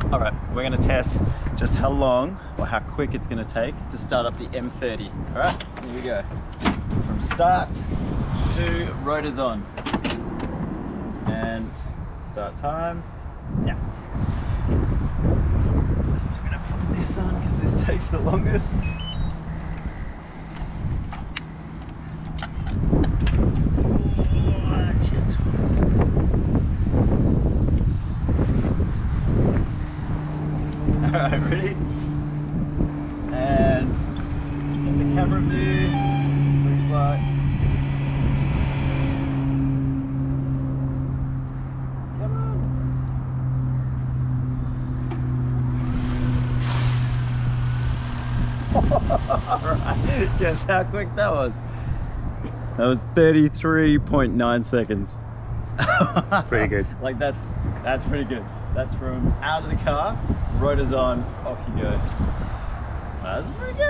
All right, we're gonna test just how long or how quick it's gonna take to start up the M30. All right, here we go. From start to rotors on. And start time, now. First, we're gonna put this on because this takes the longest. Alright, ready? And into camera view, green light. Come on. Alright, guess how quick that was? That was 33.9 seconds. Pretty good. Like that's pretty good. That's from out of the car, rotors on, off you go. That's pretty good.